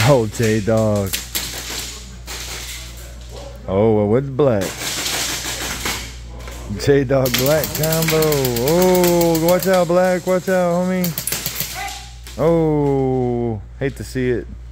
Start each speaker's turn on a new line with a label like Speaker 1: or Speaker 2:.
Speaker 1: Oh, J-Dog. Oh, with black. J-Dog black combo. Oh, watch out, black. Watch out, homie. Oh, hate to see it.